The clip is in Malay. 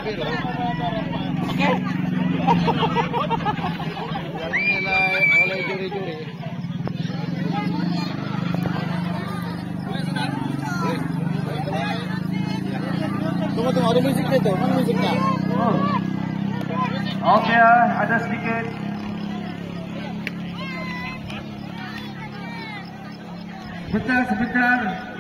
Oke. Yang nilai oleh juri-juri. Tunggu, ada musiknya tuh, mana musiknya? Oh. Oke, ada sedikit. Sebentar.